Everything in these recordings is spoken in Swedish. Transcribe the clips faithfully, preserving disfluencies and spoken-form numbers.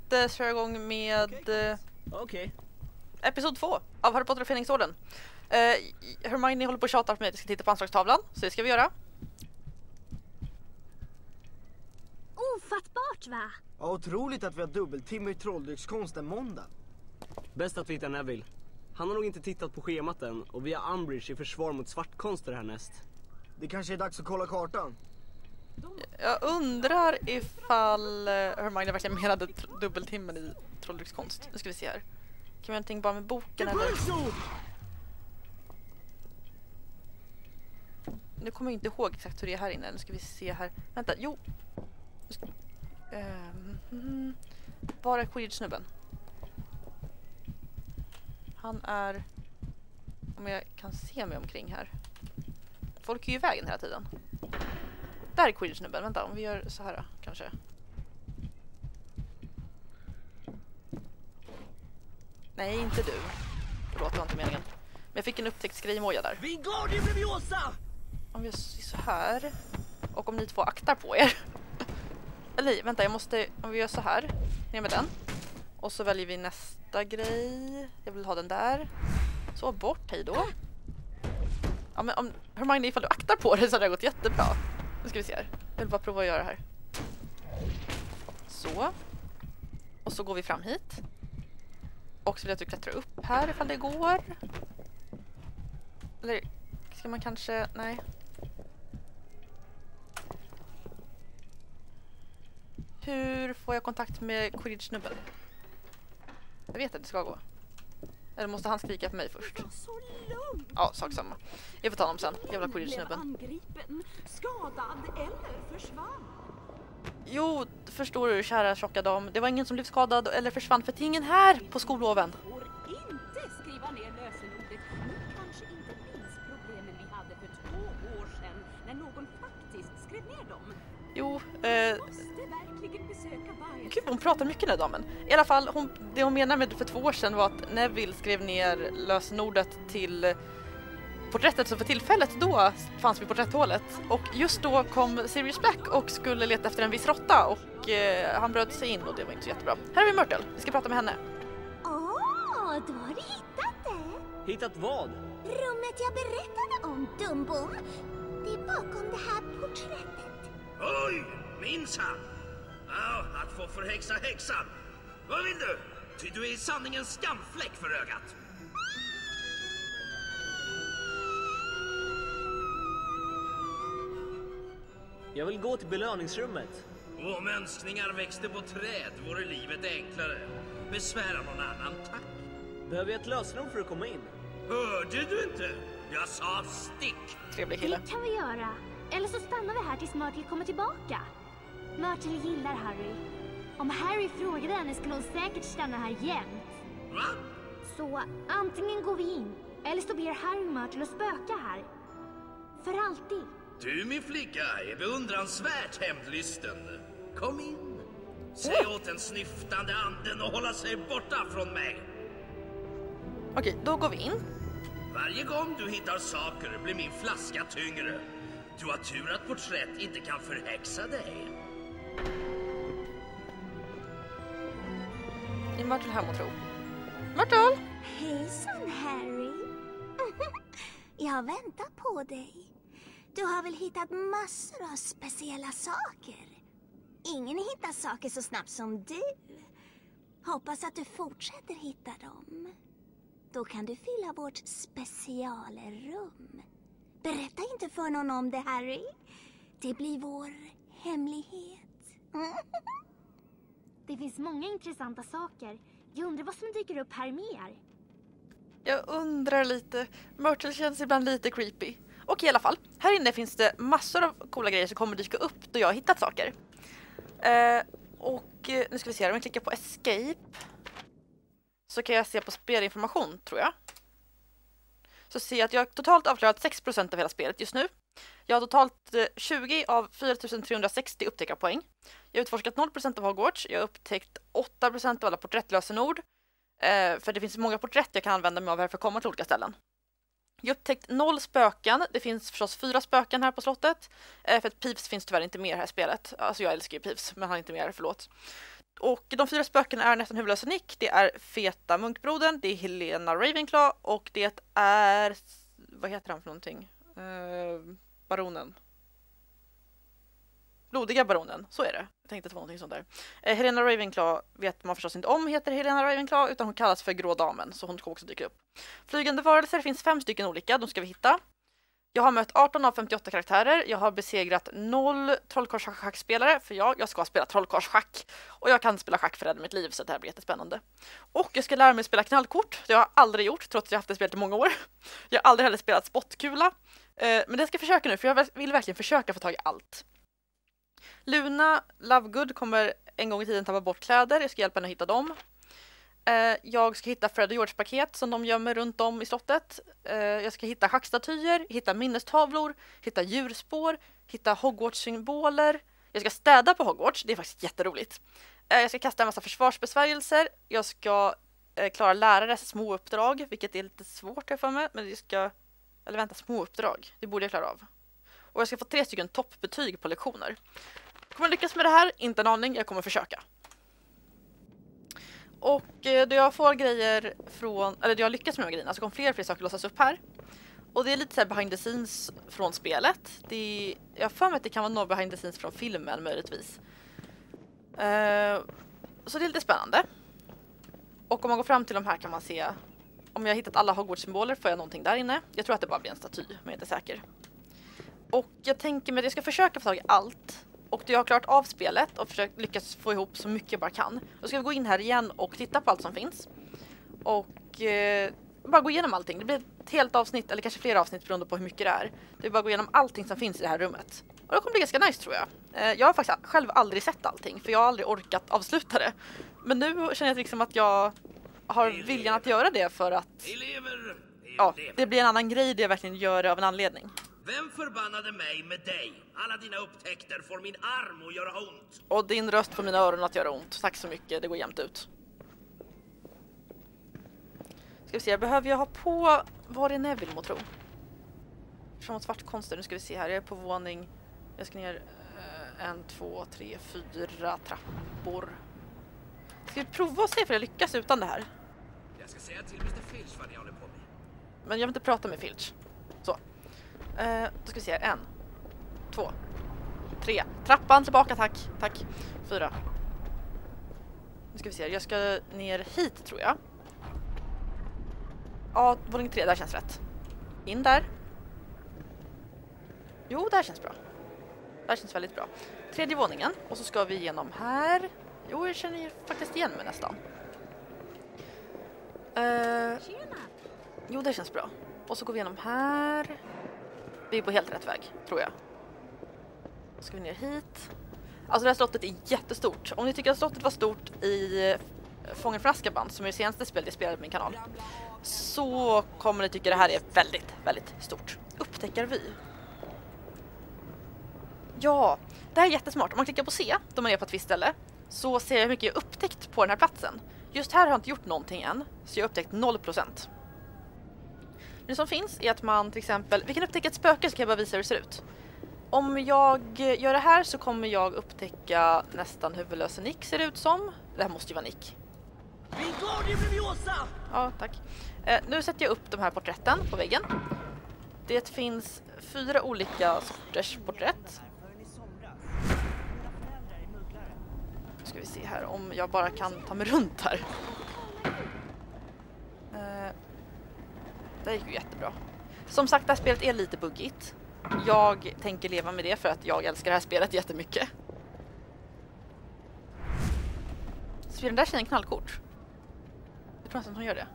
tänkte köra igång med Okej. Okay. episod två av Harry Potter och Fenixorden. Uh, Hermione håller på att tjata på mig att jag ska titta på anslagstavlan, så det ska vi göra. Ofattbart, va? Ja, otroligt att vi har dubbeltimme i trolldryckskonst en måndag. Bäst att vi hittar Neville. Han har nog inte tittat på schemat än och vi har Umbridge i försvar mot svartkonster härnäst. Det kanske är dags att kolla kartan. Jag undrar ifall Hermione verkligen menade dubbeltimmen i trolldryckskonst. Nu ska vi se här. Kan vi göra någonting bara med boken eller? Nu kommer jag inte ihåg exakt hur det är här inne. Nu ska vi se här. Vänta, jo. Ska... Um, var är Quidditch-snubben? Han är... Om jag kan se mig omkring här. Folk är ju i vägen hela tiden. Där är Quidditch-snubben. Vänta, om vi gör så här då, kanske. Nej, inte du. Förlåt, det var inte meningen. Men jag fick en upptäcktsgrej-moja där. Wingardium Leviosa! Om jag ser så här. Och om ni två aktar på er. Eller vänta, jag måste... Om vi gör så här. Ner med den. Och så väljer vi nästa grej. Jag vill ha den där. Så bort, hej då. Ja, men om Hermione, ifall du aktar på det så hade det gått jättebra. Nu ska vi se här. Jag vill bara prova att göra det här. Så. Och så går vi fram hit. Och så vill jag att du klättrar upp här ifall det går. Eller ska man kanske... Nej. Hur får jag kontakt med Quidditch-snubben? Jag vet att det ska gå. Eller måste han skrika på mig först? Ja, sak samma. Jag får ta honom sen. Jävla Quidditch-snubben. Angripen, skadad eller försvann. Jo, förstår du, kära tjocka dam. Det var ingen som blev skadad eller försvann för ingen här på skolloven. Får inte skriva ner lösenordet. Ni kanske inte minns problemen vi hade för två år sedan när någon faktiskt skrev ner dem. Jo, eh... Måste verkligen besöka varje... Gud, hon pratar mycket den här damen. I alla fall, hon, det hon menar med för två år sedan var att Neville skrev ner lösenordet till porträttet som för tillfället då fanns vid porträtthålet. Och just då kom Sirius Black och skulle leta efter en viss råtta och eh, han bröt sig in och det var inte så jättebra. Här har vi Myrtle, vi ska prata med henne. Åh, oh, då har du hittat det. Hittat vad? Rummet jag berättade om, Dumbom. Det är bakom det här porträttet. Oj, minsann! Ja, att få förhäxa häxan. Vad vill du? Ty du är i sanning en skamfläck för ögat. Jag vill gå till belöningsrummet. Om önskningar växte på träd vore livet enklare. Besvära någon annan, tack. Behöver jag ett lösenord för att komma in? Hörde du inte? Jag sa stick. Trevlig kille. Det kan vi göra. Eller så stannar vi här tills Myrtle kommer tillbaka. Myrtle gillar Harry. Om Harry frågade henne skulle hon säkert stanna här jämt. Va? Så antingen går vi in, eller så ber Harry Myrtle att spöka här. För alltid. Du, min flicka, är beundransvärt hämndlysten. Kom in. Säg åt den snyftande anden att hålla sig borta från mig. Okej, då går vi in. Varje gång du hittar saker blir min flaska tyngre. Du har tur att porträtt inte kan förhäxa dig. Är Myrtle hem och tro? Myrtle! Hejsan, Harry. Jag väntar på dig. Du har väl hittat massor av speciella saker. Ingen hittar saker så snabbt som du. Hoppas att du fortsätter hitta dem. Då kan du fylla vårt specialrum. Berätta inte för någon om det, Harry. Det blir vår hemlighet. Det finns många intressanta saker. Jag undrar vad som dyker upp här mer. Jag undrar lite. Myrtle känns ibland lite creepy. Och i alla fall, här inne finns det massor av coola grejer som kommer dyka upp då jag har hittat saker. Eh, och nu ska vi se här, om jag klickar på escape så kan jag se på spelinformation, tror jag. Så ser jag att jag har totalt avklarat sex procent av hela spelet just nu. Jag har totalt tjugo av fyra tusen trehundrasextio upptäckarpoäng. Jag har utforskat noll procent av Hogwarts. Jag har upptäckt åtta procent av alla porträttlösenord. Eh, för det finns många porträtt jag kan använda mig av här för att komma till olika ställen. Jag har upptäckt noll spöken. Det finns förstås fyra spöken här på slottet. Eh, för att Peeves finns tyvärr inte mer här i spelet. Alltså jag älskar ju Peeves, men han är inte mer, förlåt. Och de fyra spökena är nästan huvudlösa Nick, det är feta munkbrodern, det är Helena Ravenclaw och det är, vad heter han för någonting? Uh, baronen. Blodiga baronen, så är det. Jag tänkte att det var någonting sånt där. Uh, Helena Ravenclaw vet man förstås inte om heter Helena Ravenclaw utan hon kallas för Grå damen, så hon kommer också dyka upp. Flygande varelser, det finns fem stycken olika, de ska vi hitta. Jag har mött arton av femtioåtta karaktärer. Jag har besegrat noll trollkarlsschackspelare. För jag, jag ska spela trollkarlsschack. Och jag kan spela schack för mitt liv, så det här blir jättespännande. Och jag ska lära mig spela knallkort. Det har jag aldrig gjort, trots att jag haft det spelet i många år. Jag har aldrig heller spelat spottkula. Eh, men det ska jag försöka nu, för jag vill verkligen försöka få tag i allt. Luna Lovegood kommer en gång i tiden tappa bort kläder. Jag ska hjälpa henne att hitta dem. Jag ska hitta Fred och George paket som de gömmer runt om i slottet. Jag ska hitta schackstatyer, hitta minnestavlor, hitta djurspår, hitta Hogwarts-symboler. Jag ska städa på Hogwarts, det är faktiskt jätteroligt. Jag ska kasta en massa försvarsbesvärjelser. Jag ska klara lärares små uppdrag, vilket är lite svårt för mig. Men jag ska, eller vänta, små uppdrag, det borde jag klara av. Och jag ska få tre stycken toppbetyg på lektioner. Kommer jag lyckas med det här? Inte en aning, jag kommer försöka. Och då jag får grejer från, eller då jag lyckas med de grejerna så kommer fler och fler saker låsas upp här. Och det är lite så här behind the scenes från spelet. Det är, jag har för mig att det kan vara något behind the scenes från filmen möjligtvis. Uh, så det är lite spännande. Och om man går fram till de här kan man se, om jag har hittat alla Hogwarts-symboler får jag någonting där inne. Jag tror att det bara blir en staty, men jag är inte säker. Och jag tänker mig att jag ska försöka få tag i allt. Och då jag har klart av spelet och försökt lyckas få ihop så mycket jag bara kan. Då ska vi gå in här igen och titta på allt som finns. Och eh, bara gå igenom allting. Det blir ett helt avsnitt, eller kanske flera avsnitt beroende på hur mycket det är. Det är bara gå igenom allting som finns i det här rummet. Och det kommer bli ganska nice tror jag. Eh, jag har faktiskt själv aldrig sett allting, för jag har aldrig orkat avsluta det. Men nu känner jag liksom att jag har viljan att göra det för att Elever, ja, det blir en annan grej det jag verkligen gör av en anledning. Vem förbannade mig med dig? Alla dina upptäckter får min arm att göra ont. Och din röst får mina öron att göra ont. Tack så mycket, det går jämnt ut. Ska vi se, behöver jag ha på... Var är Neville må tro? Från svartkonster, nu ska vi se här. Jag är på våning... Jag ska ner eh, en, två, tre, fyra trappor. Ska vi prova och se för jag lyckas utan det här? Jag ska säga till mister Filch vad ni håller på med. Men jag vill inte prata med Filch. Så. Uh, då ska vi se, en, två, tre. Trappan tillbaka, tack, tack. Fyra. Nu ska vi se, jag ska ner hit tror jag. Ja, våning tre, där känns rätt. In där. Jo, där känns bra. Där känns väldigt bra. Tredje våningen, och så ska vi igenom här. Jo, jag känner ju faktiskt igen mig nästan. Uh, jo, det känns bra. Och så går vi igenom här. Vi är på helt rätt väg, tror jag. Då ska vi ner hit. Alltså det här slottet är jättestort. Om ni tycker att slottet var stort i Fången från Azkaban, som är det senaste spelet jag spelade på min kanal, så kommer ni tycka det här är väldigt, väldigt stort. Upptäckarvy. Ja, det här är jättesmart. Om man klickar på C, då man är på ett visst ställe, så ser jag hur mycket jag upptäckt på den här platsen. Just här har jag inte gjort någonting än, så jag har upptäckt noll procent. Det som finns är att man till exempel, vi kan upptäcka ett spöke så kan jag bara visa hur det ser ut. Om jag gör det här så kommer jag upptäcka nästan huvudlösa Nick ser det ut som. Det här måste ju vara Nick. Ja, tack. Eh, nu sätter jag upp de här porträtten på väggen. Det finns fyra olika sorters porträtt. Nu ska vi se här om jag bara kan ta mig runt här. Eh, det gick ju jättebra. Som sagt, det här spelet är lite buggigt. Jag tänker leva med det för att jag älskar det här spelet jättemycket. Så den där tjejen knallkort. Jag tror att hon gör det.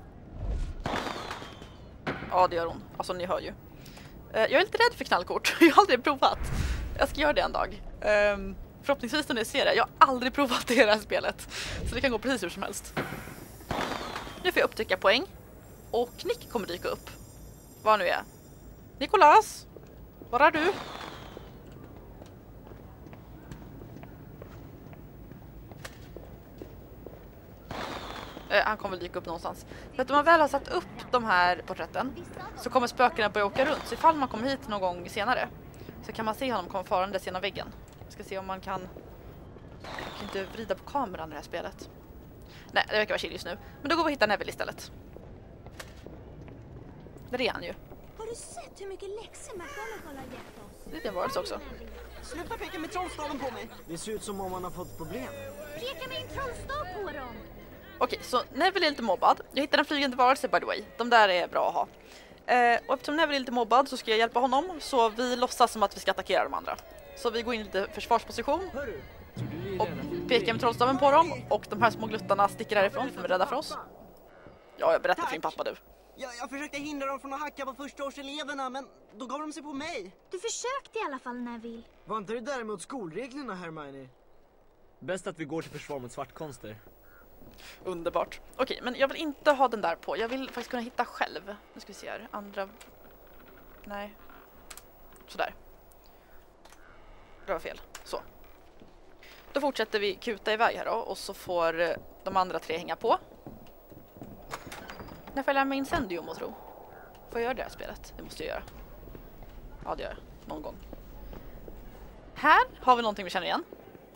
Ja, det gör hon. Alltså, ni hör ju. Jag är lite rädd för knallkort. Jag har aldrig provat. Jag ska göra det en dag. Um, förhoppningsvis när ni ser det. Jag har aldrig provat det i det här spelet. Så det kan gå precis hur som helst. Nu får jag upptäcka poäng. Och Nick kommer dyka upp. Vad han nu är. Nicolas! Var är du? Eh, han kommer väl dyka upp någonstans. För att om man väl har satt upp de här porträtten så kommer spökena börja åka runt. Så ifall man kommer hit någon gång senare så kan man se honom komma farandes genom väggen. Jag ska se om man kan kan inte vrida på kameran i det här spelet. Nej, det verkar vara chill just nu. Men då går vi och hittar Neville istället. Där är han ju. Har du sett hur mycket läxor McGonagall har gett oss? Det är Varelse också. Sluta peka med trollstaven på mig! Det ser ut som om man har fått problem. Peka med en trollstav på dem! Okej, så Neville är lite mobbad. Jag hittade en flygande varelse by the way. De där är bra att ha. Eh, och eftersom Neville är lite mobbad så ska jag hjälpa honom. Så vi låtsas som att vi ska attackera de andra. Så vi går in i lite försvarsposition. Och pekar med trollstaven på dem. Och de här små gluttarna sticker härifrån för de är rädda för oss. Ja, jag berättar för din pappa du. Jag, jag försökte hindra dem från att hacka på förstaårseleverna, men då gav de sig på mig. Du försökte i alla fall, Neville. Var inte det däremot skolreglerna, Hermione? Bäst att vi går till försvar mot svartkonster. Underbart. Okej, men jag vill inte ha den där på. Jag vill faktiskt kunna hitta själv. Nu ska vi se här. Andra... Nej. Sådär. Det var fel. Så. Då fortsätter vi kuta iväg här då. Och så får de andra tre hänga på. När får jag lära mig Incendium och tro? Får jag göra det här spelet? Det måste jag göra. Ja, det gör jag. Någon gång. Här har vi någonting vi känner igen.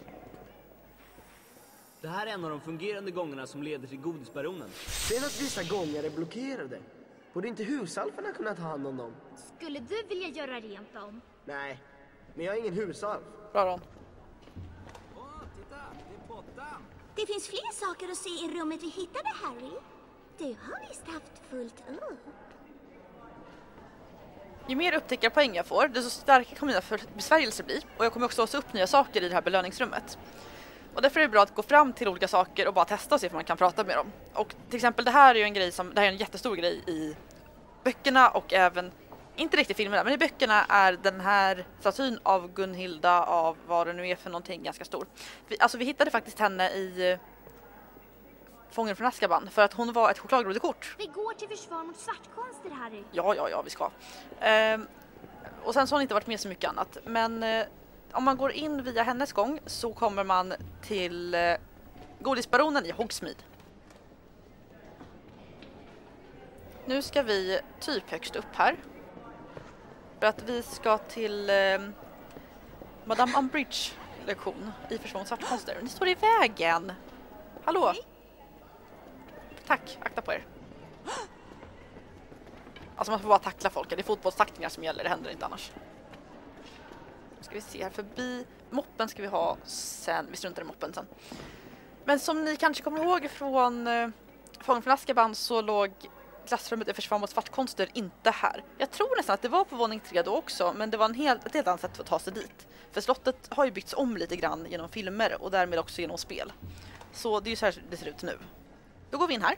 Det här är en av de fungerande gångarna som leder till godisbaronen. Det är att vissa gånger är blockerade. Borde inte husalferna kunna ta hand om dem? Skulle du vilja göra rent dem? Nej, men jag är ingen husalf. Bra Ron. Åh, titta! Det är pottan! Det finns fler saker att se i rummet vi hittade, Harry. Du har visst haft fullt upp. Ju mer upptäckarpoäng jag får, desto starkare kommer mina för- besvärjelser bli. Och jag kommer också låsa upp nya saker i det här belöningsrummet. Och därför är det bra att gå fram till olika saker och bara testa och se om man kan prata med dem. Och till exempel det här är ju en grej som, det här är en jättestor grej i böckerna och även, inte riktigt filmerna, men i böckerna är den här statyn av Gunhilda, av vad det nu är för någonting, ganska stor. Vi, alltså vi hittade faktiskt henne i Fången från Azkaban för att hon var ett chokladgrodekort. Vi går till försvar mot svartkonster, Harry. Ja, ja, ja, vi ska. Ehm, och sen så har hon inte varit med så mycket annat. Men eh, om man går in via hennes gång så kommer man till eh, godisbaronen i Hogsmeade. Nu ska vi typ högst upp här. För att vi ska till eh, Madame Umbridge lektion i försvar mot svartkonster. Ni står i vägen. Hallå? Tack, akta på er. Alltså man får bara tackla folk. Det är fotbollstacklingar som gäller, det händer inte annars. Nu ska vi se här förbi. Moppen ska vi ha sen. Vi struntar i moppen sen. Men som ni kanske kommer ihåg från eh, Fången från Azkaban så låg klassrummet i försvar mot svartkonster inte här. Jag tror nästan att det var på våning tre då också, men det var en helt, ett helt annat sätt för att ta sig dit. För slottet har ju byggts om lite grann genom filmer och därmed också genom spel. Så det är ju så här det ser ut nu. Då går vi in här.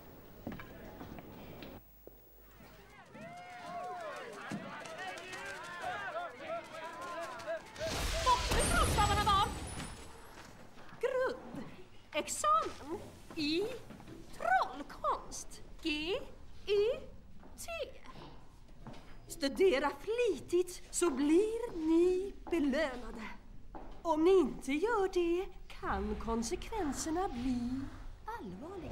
Bort med trollstavarna var! Grund. Examen i trollkonst. G E T. Studera flitigt så blir ni belönade. Om ni inte gör det kan konsekvenserna bli allvarliga.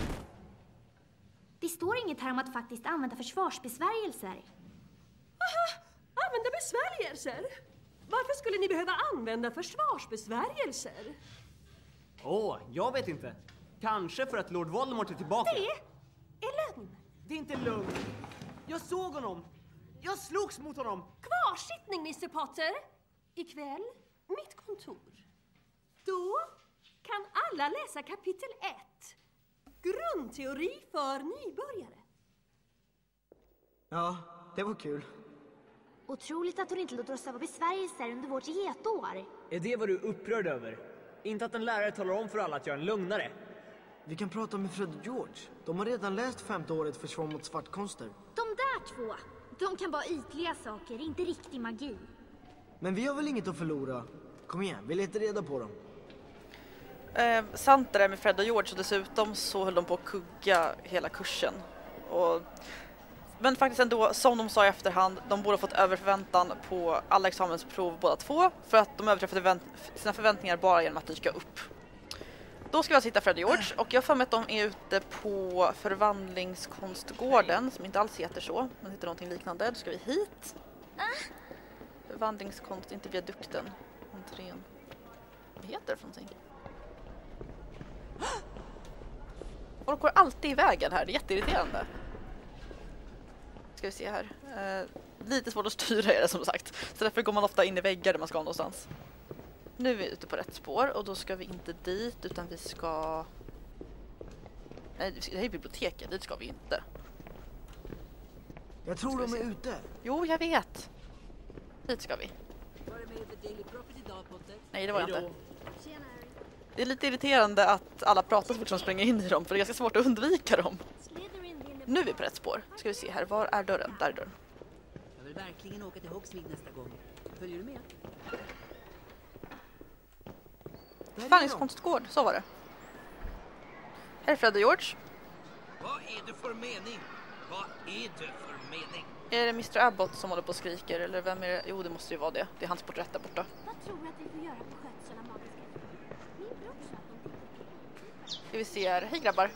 Det står inget här om att faktiskt använda försvarsbesvärjelser. Aha! Använda besvärjelser? Varför skulle ni behöva använda försvarsbesvärjelser? Åh, jag vet inte. Kanske för att Lord Voldemort är tillbaka. Det är lögn. Det är inte lugnt. Jag såg honom. Jag slogs mot honom. Kvarsittning, mister Potter. Ikväll, mitt kontor. Då kan alla läsa kapitel ett. Grundteori för nybörjare. Ja, det var kul. Otroligt att hon inte låter oss öva besvärjelser under vårt getår. Är det vad du är upprörd över? Inte att en lärare talar om för alla att jag är en lögnare. Vi kan prata med Fred och George. De har redan läst femte året försvar mot svartkonster. De där två, de kan vara ytliga saker, inte riktig magi. Men vi har väl inget att förlora? Kom igen, vi letar reda på dem. Eh, sant det där med Fred och George och dessutom så höll de på att kugga hela kursen. Och, men faktiskt ändå, som de sa i efterhand, de borde ha fått överförväntan på alla examensprov båda två för att de överträffade förvänt- sina förväntningar bara genom att dyka upp. Då ska vi alltså hitta Fred och George och jag har för mig att de är ute på förvandlingskonstgården som inte alls heter så, men heter någonting liknande. Då ska vi hit. Förvandlingskonst, inte viadukten. Entrén. Vad heter det för någonting? folk går alltid i vägen här. Det är jätteirriterande. Ska vi se här. Eh, lite svårt att styra är det som sagt. Så därför går man ofta in i väggar där man ska någonstans. Nu är vi ute på rätt spår och då ska vi inte dit utan vi ska... Nej, det här är biblioteket. Dit ska vi inte. Jag tror de är ute. Jo, jag vet. Dit ska vi. Nej, det var jag inte. Det är lite irriterande att alla pratar så fort som springer in i dem, för det är ganska svårt att undvika dem. Nu är vi på rätt spår. Ska vi se här, var är dörren? Där är dörren. Jag vill verkligen åka till Hogsmeade nästa gång. Följer du med? Förvandlingskonstgård, så var det. Här är Fred och George. Vad är det för mening? Vad är det för mening? Är det mister Abbott som håller på och skriker? Eller vem är det? Jo, det måste ju vara det. Det är hans porträtt där borta. Vad tror du att vi får göra på skötsel av magiska effekter? Min bror sa att de... Ska vi se här. Hej grabbar.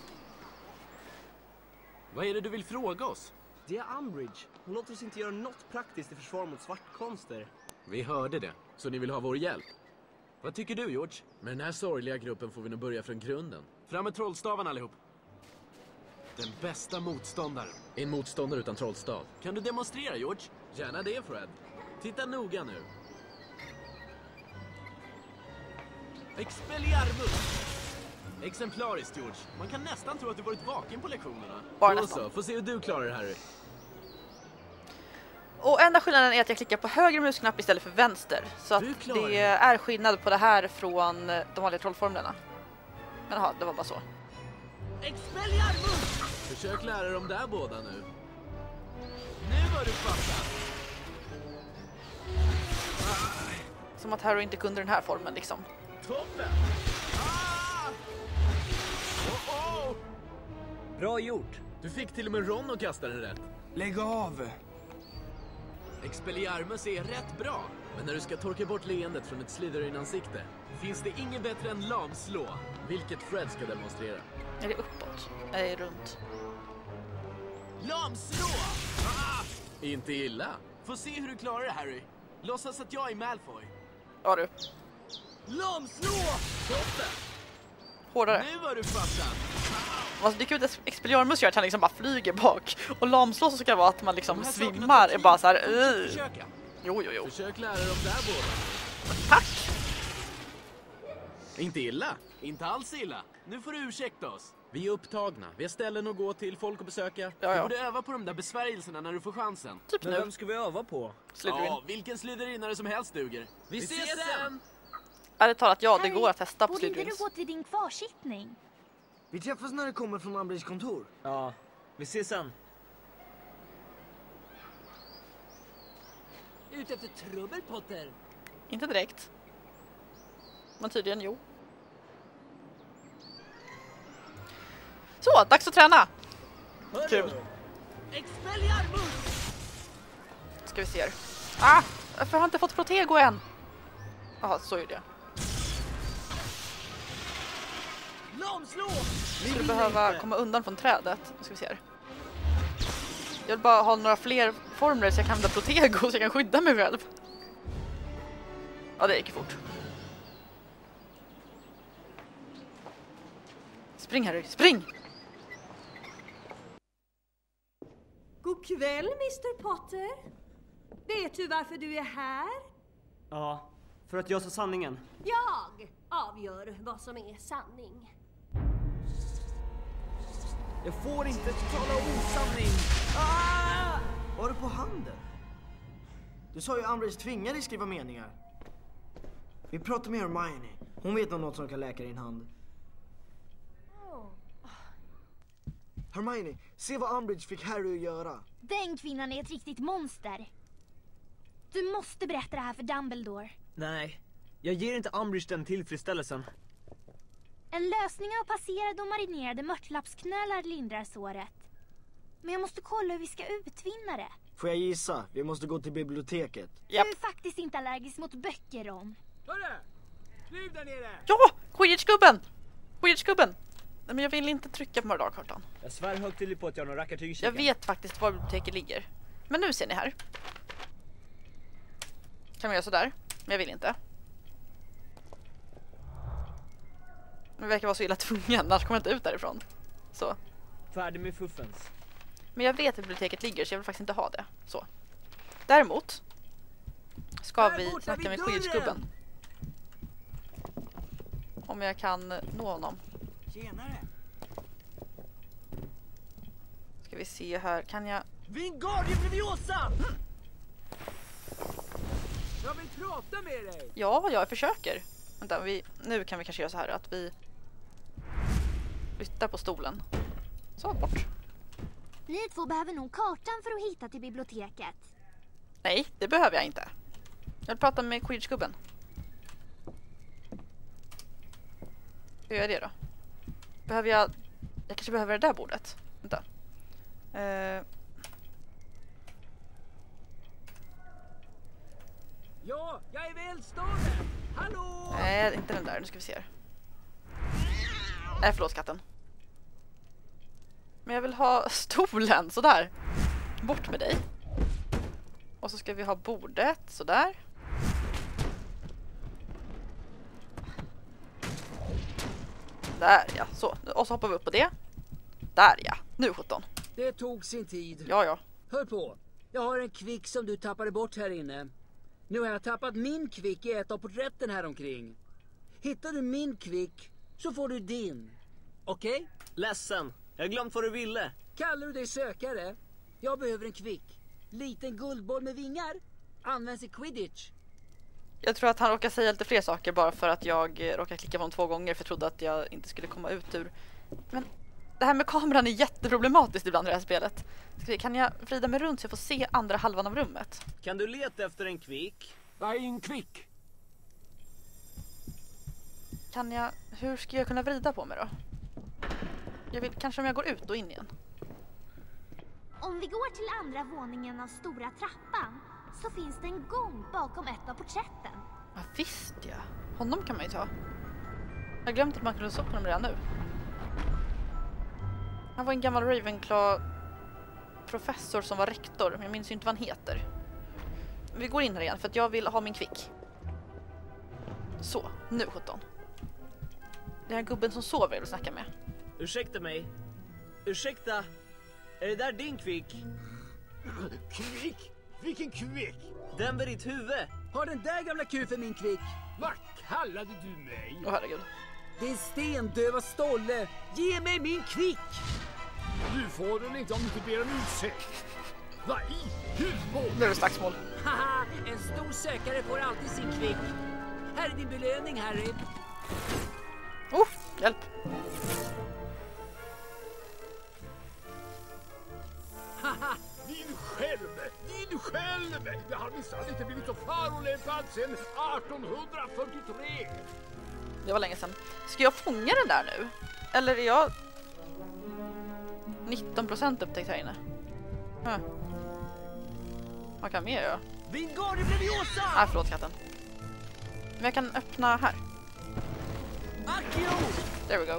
Vad är det du vill fråga oss? Det är Umbridge. Hon låter oss inte göra något praktiskt i försvar mot svartkonster. Vi hörde det, så ni vill ha vår hjälp. Vad tycker du, George? Med den här sorgliga gruppen får vi nog börja från grunden. Fram med trollstaven allihop. Den bästa motståndaren. En motståndare utan trollstav. Kan du demonstrera, George? Gärna det, Fred. Titta noga nu. Expelliarmus! Exemplariskt, George. Man kan nästan tro att du varit vaken på lektionerna. Bara Då nästan. så, får se hur du klarar det, Harry. Och enda skillnaden är att jag klickar på höger musknapp istället för vänster. Så att Du klarar det det. är skillnad på det här från de vanliga trollformlerna. Men jaha, det var bara så. Expelliarmus! Försök lära dem där båda nu. Nu var du fattat. Som att Harry inte kunde den här formen liksom. Toppen! Ah! Oh, oh! Bra gjort. Du fick till och med Ron att kasta den rätt. Lägg av! Expelliarmus är rätt bra. Men när du ska torka bort leendet från ett Slytherin-ansikte finns det inget bättre än lamslå. Vilket Fred ska demonstrera. Är det uppåt? Är det runt? Lamslå! Ah! Inte illa. Få se hur du klarar det, Harry. Låtsas att jag är Malfoy. Ja du. Lamslå! Toppen! Hårdare. Nu var du fattat. Alltså, det är kul att Expelliarmus gör att han liksom bara flyger bak. Och lamslå så ska det vara att man liksom De här sakerna svimmar. tar Är tid. bara så här. Fortsätt "Ugh." försöka. Jo, jo, jo. Försök lära dem där båda. Tack! Inte illa. Inte alls illa. Nu får du ursäkta oss. Vi är upptagna. Vi har ställen att gå till, folk att besöka. Ja, Du ja. borde öva på de där besvärjelserna när du får chansen. Typ Men nu. vem ska vi öva på? Slytherin. Ja, vilken Slytherinare som helst duger. Vi, ses sen! Ärligt talat, ja, det Harry, går att testa på borde inte du Slytherins. gå till din kvarsittning? Vi träffas när det kommer från Umbridges kontor. Ja, vi ses sen. Ut efter trubbel, Potter. Inte direkt. Men tydligen jo. Så, dags att träna. Kul. Expelliarmus! Ska vi se här. Ah, varför har jag inte fått Protego än? Jaha, så är det. Lamslå! Skulle behöva komma undan från trädet. Nu ska vi se här. Jag vill bara ha några fler formler så jag kan använda Protego så jag kan skydda mig själv. Ja, det gick fort. Spring Harry, spring! God kväll, mister Potter. Vet du varför du är här? Ja, för att jag sa sanningen. Jag avgör vad som är sanning. Jag får inte tala osanning. Ah! Var det på handen? Du sa ju Umbridge tvingar dig skriva meningar. Vi pratar med Hermione. Hon vet om något som kan läka din hand. Hermione, se vad Umbridge fick Harry att göra. Den kvinnan är ett riktigt monster. Du måste berätta det här för Dumbledore. Nej, jag ger inte Umbridge den tillfredsställelsen. En lösning av passerade och marinerade mörtlappsknölar lindrar såret. Men jag måste kolla hur vi ska utvinna det. Får jag gissa? Vi måste gå till biblioteket. Japp. Du är faktiskt inte allergisk mot böcker, Ron. Hörru! Skriv där nere! Ja! Quidditch-gubben! Quidditch-gubben! Nej, men jag vill inte trycka på Mardar-kartan. Jag svär högtidligt på att jag har någon rackartyg i Jag käken. vet faktiskt var biblioteket ligger. Men nu ser ni här. Kan vi göra sådär? Men jag vill inte. Men jag verkar vara så illa tvungen, annars kommer jag inte ut därifrån. Så. Färdig med fuffens. Men jag vet att biblioteket ligger så jag vill faktiskt inte ha det. Så. Däremot ska vi snacka med quidditch-gubben. Om jag kan nå honom. Tjenare. Ska vi se här. Kan jag... Wingardium Leviosa! Jag vill prata med dig. Ja, jag försöker. Vänta, vi... nu kan vi kanske göra så här att vi flyttar på stolen. Så, bort. Ni två behöver nog kartan för att hitta till biblioteket. Nej, det behöver jag inte. Jag vill prata med quidditch-gubben. Hur gör jag det då? Behöver jag... Jag kanske behöver det där bordet. Vänta. Uh... Ja, jag är välstående. Hallå! Nej, inte den där. Nu ska vi se här. Nej, förlåt katten. Men jag vill ha stolen, sådär. Bort med dig. Och så ska vi ha bordet, sådär. Där, ja. Så. Och så hoppar vi upp på det. Där, ja. Nu sjutton. Det tog sin tid. Ja, ja. Hör på. Jag har en kvick som du tappade bort här inne. Nu har jag tappat min kvick i ett av porträtten här omkring. Hittar du min kvick så får du din. Okej? Okay? Ledsen. Jag har glömt vad du ville. Kallar du dig sökare? Jag behöver en kvick. Liten guldboll med vingar. Används i quidditch. Jag tror att han råkar säga lite fler saker bara för att jag råkar klicka på honom två gånger för jag trodde att jag inte skulle komma ut ur. Men det här med kameran är jätteproblematiskt ibland i det här spelet. Kan jag vrida mig runt så jag får se andra halvan av rummet? Kan du leta efter en kvick? Vad är en kvick? Kan jag... Hur ska jag kunna vrida på mig då? Jag vill kanske om jag går ut och in igen. Om vi går till andra våningen av stora trappan så finns det en gång bakom ett av porträtten. Ja, visst ja. Honom kan man ju ta. Jag har glömt att man kunde stå på honom redan nu. Han var en gammal Ravenclaw-professor som var rektor. Men jag minns ju inte vad han heter. Vi går in här igen för att jag vill ha min kvick. Så, nu sjutton. Det är gubben som sover jag vill snacka med. Ursäkta mig. Ursäkta. Är det där din kvick? Kvick? Vilken kvick? Den vid ditt huvud. Har den där gamla kufen min kvick? Vad kallade du mig? Åh herregud. Din stendöva stolle. Ge mig min kvick! Du får den inte om du inte ber om ursäkt. Vad i huvud? Nu är det slagsmål. Haha, en stor sökare får alltid sin kvick. Här är din belöning, Harry. Oh, hjälp. Haha, din själv, din själv. Jag har minsann inte blivit så förolämpad sedan artonhundrafyrtiotre. Det var länge sedan. Ska jag fånga den där nu? Eller är jag nitton procent upptäckt här inne? Huh. Vad kan jag mer göra? Wingardium Leviosa! Nej, förlåt katten. Men jag kan öppna här. Accio! There we go.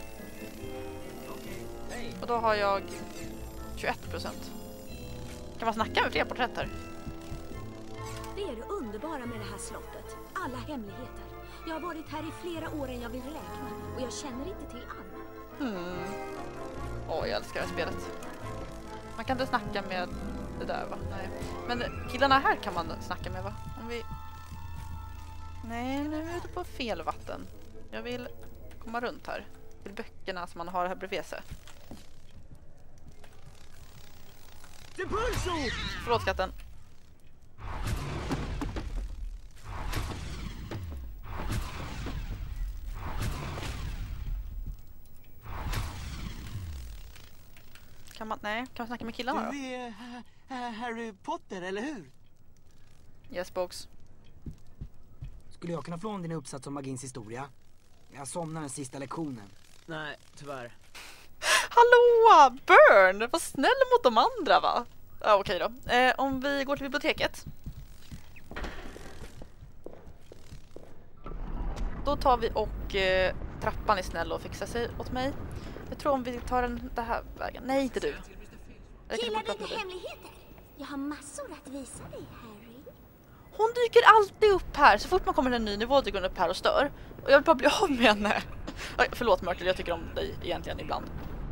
Och då har jag tjugoett procent. Kan man snacka med fler porträtt här? Det är det underbara med det här slottet. Alla hemligheter. Jag har varit här i flera år än jag vill räkna. Och jag känner inte till alla. Hmm. Åh, oh, jag älskar det här spelet. Man kan inte snacka med det där, va? Nej. Men killarna här kan man snacka med, va? Om vi... Nej, nu är vi ute på fel vatten. Jag vill komma runt här. Till böckerna som man har här bredvid sig. Depulso! Förlåt, katten. Kan man, nej, kan man snacka med killarna då? Du är uh, Harry Potter, eller hur? Yes, box. Skulle jag kunna få om din uppsats om magins historia? Jag somnar den sista lektionen. Nej, tyvärr. Hallå, Burn! Var snäll mot de andra, va? Ja, okej då. Eh, om vi går till biblioteket. Då tar vi och eh, trappan är snäll och fixar sig åt mig. Jag tror om vi tar den det här vägen. Nej, inte du. Gillar du inte hemligheter? Jag har massor att visa dig, Harry. Hon dyker alltid upp här. Så fort man kommer till en ny nivå dyker hon upp här och stör. Och jag vill bara bli av med henne. Aj, förlåt Myrtle, jag tycker om dig egentligen ibland.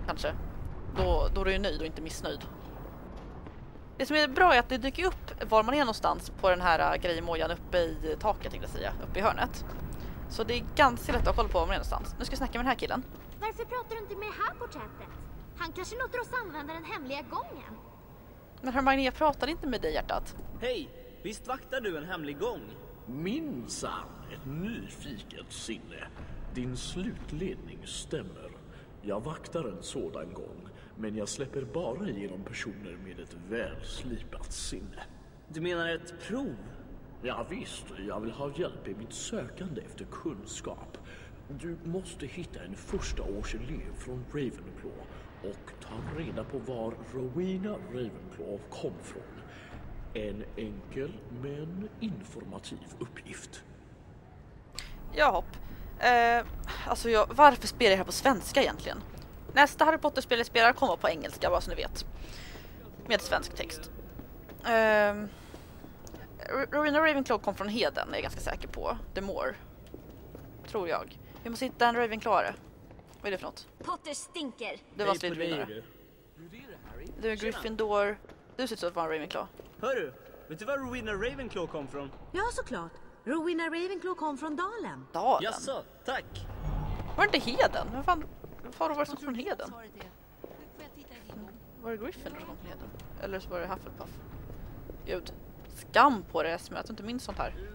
kanske. Då, då är du ju nöjd och inte missnöjd. Det som är bra är att det dyker upp var man är någonstans på den här grejmojan uppe i taket, tänkte jag säga, uppe i hörnet. Så det är ganska lätt att kolla på var man är någonstans. Nu ska jag snacka med den här killen. Varför pratar du inte med här porträttet? Han kanske låter oss använda den hemliga gången. Men Hermione, jag pratade inte med dig, hjärtat. Hej, visst vaktar du en hemlig gång? Minsann, ett nyfiket sinne. Din slutledning stämmer. Jag vaktar en sådan gång, men jag släpper bara igenom personer med ett välslipat sinne. Du menar ett prov? Ja visst, jag vill ha hjälp i mitt sökande efter kunskap. Du måste hitta en första års elev från Ravenclaw och ta reda på var Rowena Ravenclaw kom från. En enkel men informativ uppgift. Ja, hopp. Eh, alltså jag, varför spelar jag här på svenska egentligen? Nästa Harry Potter-spel jag spelar kommer på engelska, bara så ni vet. Med svensk text. Eh, Rowena Ravenclaw kom från Heden, är jag ganska säker på. The Moor. Tror jag. Vi måste hitta en Ravenclaware. Vad är det för något? Potter stinker. Det var slutvinnare. Du är Gryffindor. Du ser ut att vara en Ravenclaw. Hörru, vet du var Rowena Ravenclaw kom från? Ja, såklart. Rowena Ravenclaw kom från Dalen. Dalen? Jaså, tack. Var det inte Heden? Vem fan har du varit som från Heden? Var det Gryffindor som kom från Heden? Eller så var det Hufflepuff? Gud, skam på det som jag inte minns sånt här.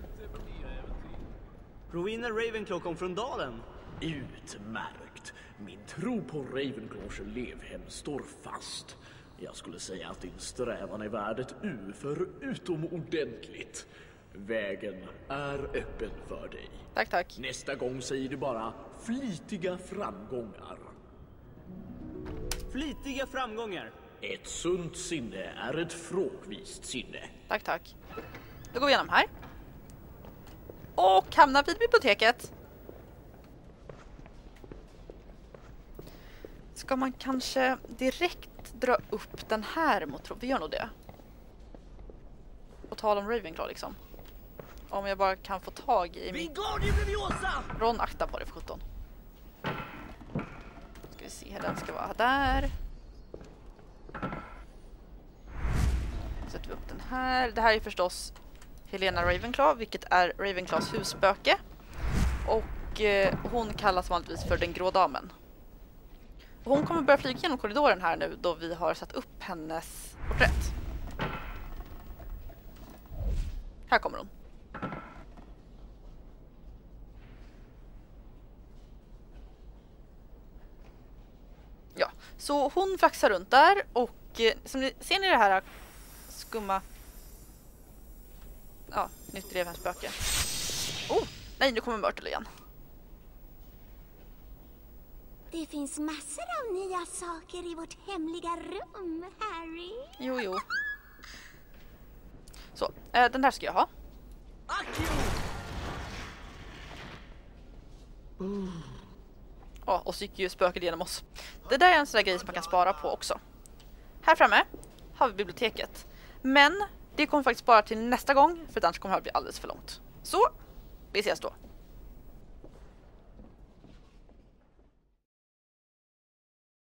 Rowena Ravenclaw kom från Dalen. Utmärkt. Min tro på Ravenclaws elevhem står fast. Jag skulle säga att din strävan är värd ett U för utomordentligt. Vägen är öppen för dig. Tack, tack. Nästa gång säger du bara flitiga framgångar. Flitiga framgångar. Ett sunt sinne är ett frågvist sinne. Tack, tack. Då går vi igenom här. Och hamnar vid biblioteket. Ska man kanske direkt dra upp den här mot... Vi gör nog det. Och tala om Ravenclaw liksom. Om jag bara kan få tag i min... Ron, akta på det för sjutton. Ska vi se, den ska vara där. Sätter vi upp den här. Det här är förstås Helena Ravenclaw, vilket är Ravenclaws husspöke. Och eh, hon kallas vanligtvis för den grå damen. Och hon kommer börja flyga genom korridoren här nu då vi har satt upp hennes porträtt. Här kommer hon. Ja, så hon flaxar runt där och eh, som ni ser ni det här skumma... Ja, nytt drev hennes spöke. Oh, nej, nu kommer Myrtle igen. Det finns massor av nya saker i vårt hemliga rum, Harry. Jo, jo. Så, eh, den där ska jag ha. Ja, och så gick ju spöket genom oss. Det där är en sån där grej som man kan spara på också. Här framme har vi biblioteket. Men det kommer faktiskt spara till nästa gång, för annars kommer det här bli alldeles för långt. Så, vi ses då.